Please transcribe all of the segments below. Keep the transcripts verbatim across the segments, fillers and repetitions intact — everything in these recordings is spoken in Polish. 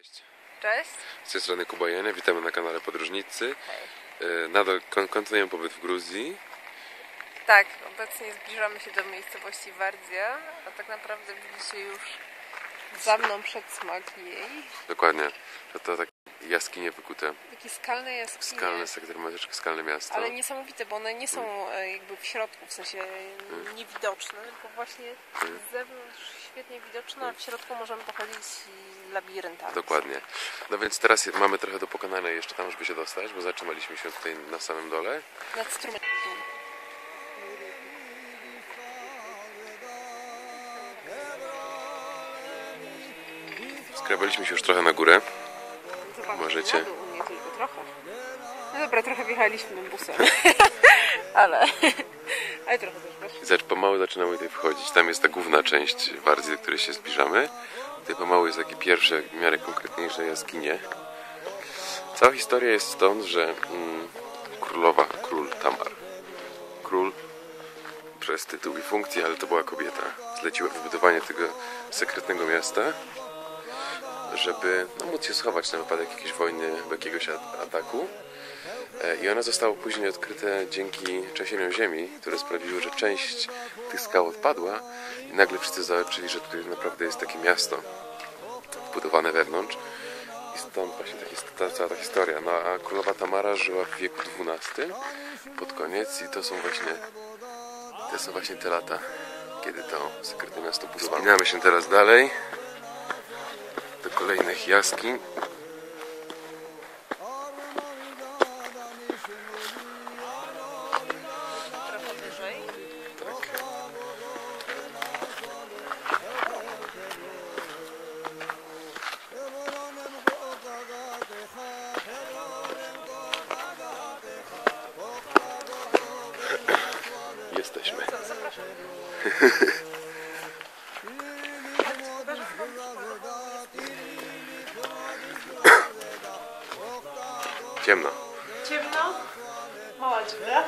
Cześć. Cześć. Z tej strony Kuba Jania, witamy na kanale Podróżnicy. Hej. Nadal kon kontynuujemy pobyt w Gruzji. Tak, obecnie zbliżamy się do miejscowości Wardzia, a tak naprawdę widzicie już za mną przedsmak jej. Dokładnie. To, to takie jaskinie wykute. Takie skalne jaskinie. Skalne, sektormatyczne, skalne miasto. Ale niesamowite, bo one nie są hmm. jakby w środku, w sensie hmm. niewidoczne, tylko właśnie hmm. z zewnątrz świetnie widoczne, a w środku możemy pochodzić labiryntami. Dokładnie. No więc teraz mamy trochę do pokonania jeszcze tam, żeby się dostać, bo zatrzymaliśmy się tutaj na samym dole. Nad strumieniem. Skrabaliśmy się już trochę na górę. Zobaczcie, możecie. Na dół, nie tylko trochę. No dobra, trochę wjechaliśmy busem. ale, ale trochę też bez. I pomału zaczynamy tutaj wchodzić. Tam jest ta główna część Wardzi, do której się zbliżamy. Tutaj pomału jest takie pierwsze, w miarę konkretniejsze jaskinie. Cała historia jest stąd, że mm, królowa, król Tamar, król przez tytuł i funkcję, ale to była kobieta, zleciła wybudowanie tego sekretnego miasta, żeby no, móc się schować na wypadek jakiejś wojny, jakiegoś ataku. I one zostało później odkryte dzięki trzęsieniom ziemi, które sprawiły, że część tych skał odpadła i nagle wszyscy zobaczyli, że tutaj naprawdę jest takie miasto wbudowane wewnątrz. I stąd właśnie ta, cała ta historia. No a królowa Tamara żyła w wieku dwunastym pod koniec i to są właśnie to są właśnie te lata, kiedy to sekretne miasto budowano. Wspinamy się teraz dalej do kolejnych jaskiń. Trochę wyżej. Tak. Jesteśmy. Zapraszam. Ciemno. Ciemno, mała dziura.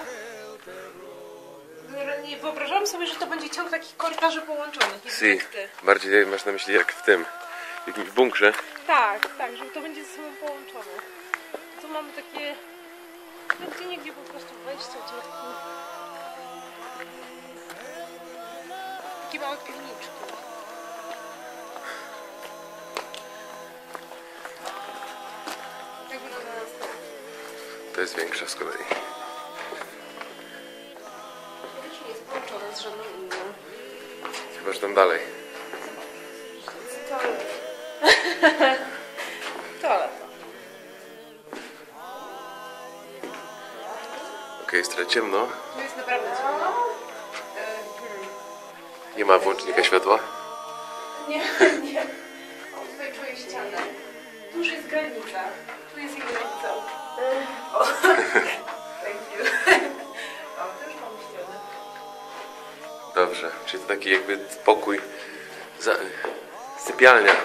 Nie wyobrażam sobie, że to będzie ciąg takich korytarzy połączonych. Si. Bardziej masz na myśli jak w tym, w bunkrze. Tak, tak, że to będzie ze sobą połączone. Tu mamy takie, no gdzie niegdzie po prostu wejście, gdzie takie małe piwniczki. Jak wygląda następnie? To jest większa z kolei. To nie jest połączone z żadną inną. Chyba, że tam dalej. Toaleta. Toaleta. Okej, okay, jest trochę ciemno. Tu jest naprawdę ciemno. Nie ma włącznika światła. Nie, nie. O, tutaj czuję ścianę. Tu już jest granica. Tu jest jej granica. O, thank you. O, to już mam ścianę. Dobrze, czyli to taki jakby pokój, za... sypialnia.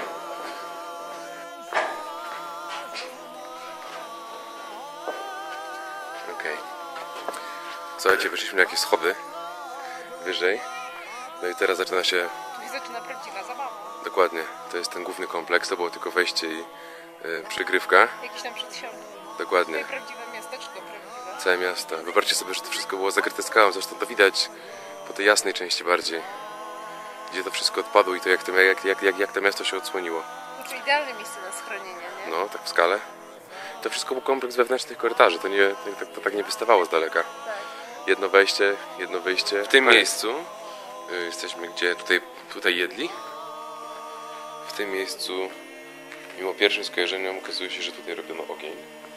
Okej. Okay. Słuchajcie, wyszliśmy na jakieś schody wyżej. No i teraz zaczyna się... Tu się zaczyna prawdziwa zabawa. Dokładnie, to jest ten główny kompleks, to było tylko wejście i yy, przygrywka. Jakiś tam przedsionek. Dokładnie. Tutaj prawdziwe miasteczko, prawdziwe. Całe miasto. Wybaczcie sobie, że to wszystko było zakryte skałą, zresztą to widać po tej jasnej części bardziej. Gdzie to wszystko odpadło i to jak to, jak, jak, jak, jak to miasto się odsłoniło. To idealne miejsce na schronienie, nie? No, tak w skale. To wszystko był kompleks wewnętrznych korytarzy, to, nie, to, to, to tak nie wystawało z daleka. Tak. Jedno wejście, jedno wyjście. W tym miejscu y, jesteśmy, gdzie tutaj, tutaj jedli. W tym miejscu, mimo pierwszym skojarzeniom, okazuje się, że tutaj robiono ogień.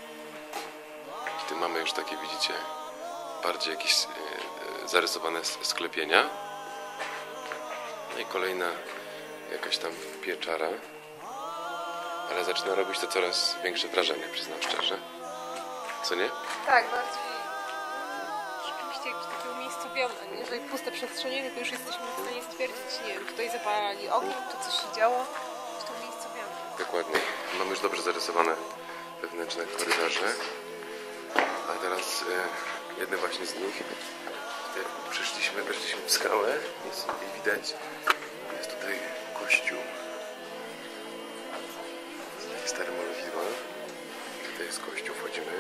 I tu mamy już takie, widzicie, bardziej jakieś y, y, zarysowane sklepienia. No i kolejna jakaś tam pieczara. Ale zaczyna robić to coraz większe wrażenie, przyznam szczerze. Co nie? Tak, bardziej rzeczywiście jakieś takie umiejscowione. Jeżeli puste przestrzenie, to już jesteśmy w stanie stwierdzić, nie wiem, tutaj zapalali ogień, tu coś się działo, czy to umiejscowione. Dokładnie. Mamy już dobrze zarysowane wewnętrzne korytarze. A teraz e, jedne właśnie z nich. Tutaj przyszliśmy, weszliśmy w skałę. Jest, i widać, jest tutaj kościół. stare malowidła. Tutaj jest kościół, wchodzimy.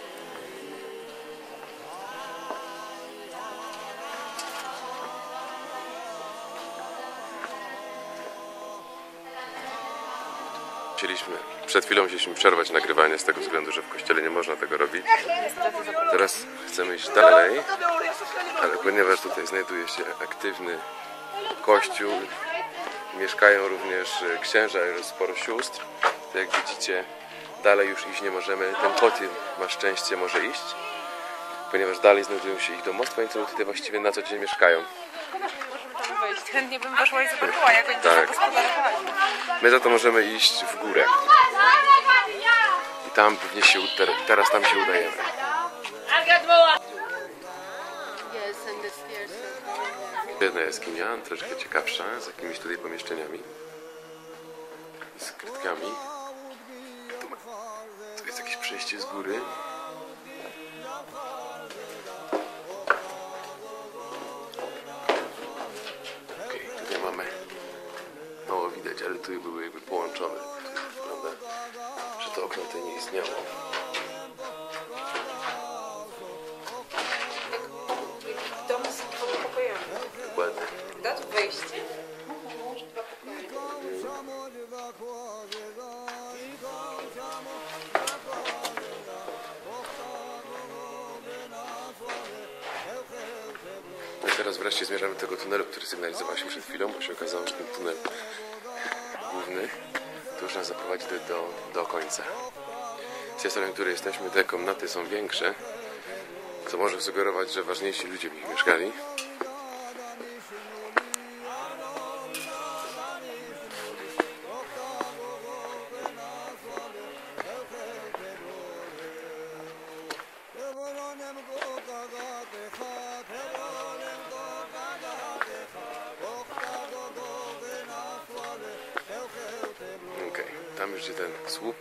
Chcieliśmy, przed chwilą chcieliśmy przerwać nagrywanie z tego względu, że w kościele nie można tego robić. Teraz chcemy iść dalej, ale ponieważ tutaj znajduje się aktywny kościół, mieszkają również księża i sporo sióstr, to jak widzicie dalej już iść nie możemy. Ten kotil ma szczęście, może iść, ponieważ dalej znajdują się ich domostwa i tutaj właściwie na co dzień mieszkają. Szkoda, że nie możemy tam wejść. Chętnie bym weszła i zobaczyła, jak oni Tak. zagospodarowali. My za to możemy iść w górę. I tam pewnie się, teraz tam się udajemy. Jedna jaskinia, troszkę ciekawsza, z jakimiś tutaj pomieszczeniami. Z krytkami. Tu, ma, tu jest jakieś przejście z góry. Okej, okay, tutaj mamy mało widać, ale tu były jakby połączone. Tu wygląda, że to okno tutaj nie istniało. Jak dom z dwoma pokojami. Dokładnie. Da tu wejście? Może dwa pokoje. No i teraz wreszcie zmierzamy do tego tunelu, który sygnalizowaliśmy przed chwilą, bo się okazało, że ten tunel główny to już nas zaprowadzi do, do, do końca. Z tej strony, w której jesteśmy, te komnaty są większe, co może sugerować, że ważniejsi ludzie w nich mieszkali. Okej, tam już jest ten słup.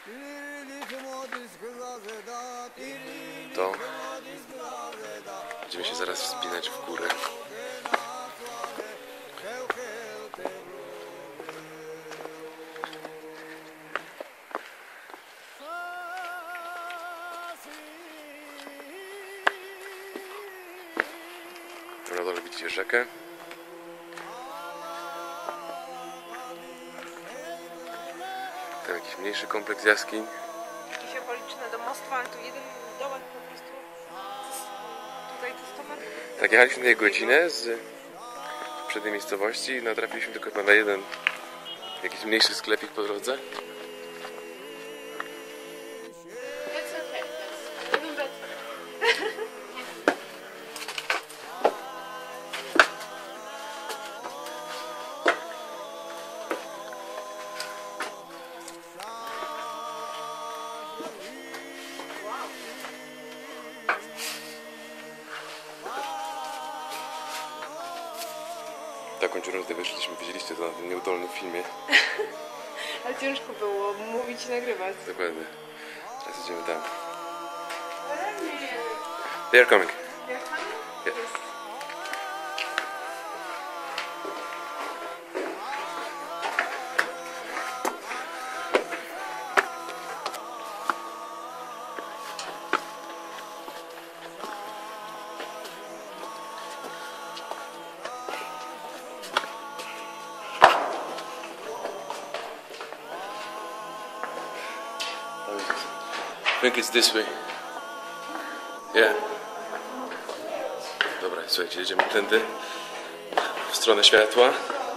To będziemy się zaraz wspinać w górę. Na dole widzicie rzekę. Tam jakiś mniejszy kompleks jaskiń. Jakieś okoliczne domostwa, ale tu jeden domek po prostu tutaj testować. Tak, jechaliśmy tutaj godzinę z przedniej miejscowości i natrafiliśmy tylko chyba na jeden jakiś mniejszy sklepik po drodze. Tak kończąc, gdy wyszliśmy, widzieliście to na tym nieudolnym filmie. Ale ciężko było mówić i nagrywać. Dokładnie. Teraz idziemy tam. They are coming. Yeah. I think it's this way. Yeah. Dobra, słuchajcie, jedziemy tędy w stronę światła.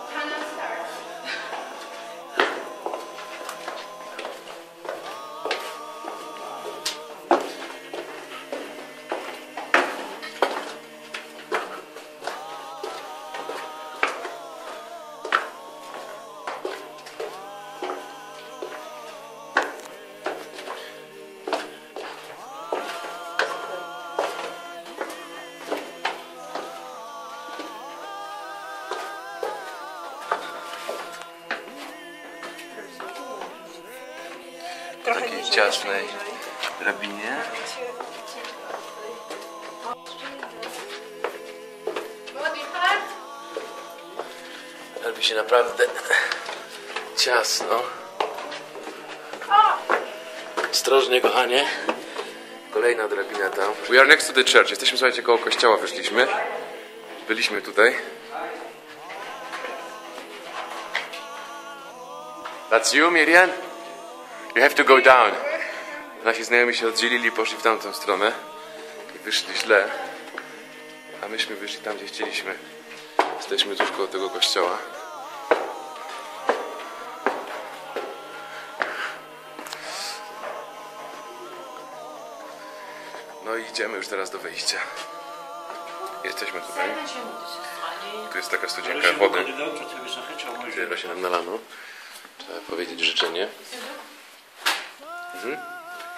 Trochę Takiej niżej. ciasnej drabinie. Robi się naprawdę ciasno. Ostrożnie, kochanie. Kolejna drabina tam. We are next to the church. Jesteśmy, słuchajcie, koło kościoła wyszliśmy. Byliśmy tutaj. That's you, Miriam? You have to go down. Nasi znajomi się oddzielili, poszli w tamtą stronę i wyszli źle. A myśmy wyszli tam, gdzie chcieliśmy. Jesteśmy tuż koło tego kościoła. No i idziemy już teraz do wyjścia. Jesteśmy tutaj. Tu jest taka studzienka wody. Zjada się nam nalano. Trzeba powiedzieć życzenie. Mhm.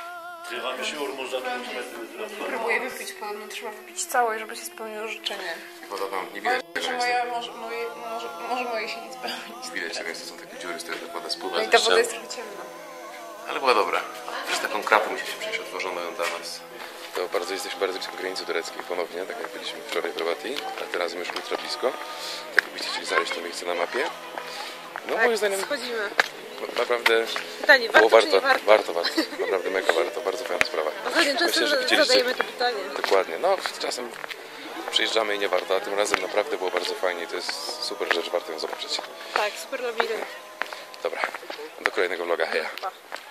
Próbuję wypić, podobno trzeba wypić całe, żeby się spełniło życzenie. Woda wam nie widać tego Może, jest. moja, może, moje, może, może moje się nie spełni. Widać tego jest, to są takie dziury, z których ta woda spływa. No i ze ta ścian. woda jest trochę ciemna. Ale była dobra. Przez taką krapę musi się przejść, otworzono ją dla nas. To bardzo jesteśmy bardzo blisko granicy tureckiej ponownie, tak jak byliśmy wczoraj w Rabatii, a teraz już ultra blisko. Tak jakbyście chcieli znaleźć to miejsce na mapie. No moim zdaniem Schodzimy. naprawdę Pytanie, było warto czy warto, nie warto? warto, warto, naprawdę mega warto, bardzo fajna sprawa. Ostatnio często Myślę, że widzieliście- zadajemy to pytanie. Dokładnie, no czasem przyjeżdżamy i nie warto, a tym razem naprawdę było bardzo fajnie i to jest super rzecz, warto ją zobaczyć. Tak, super labirynt. Dobra, do kolejnego vloga, heja. Pa.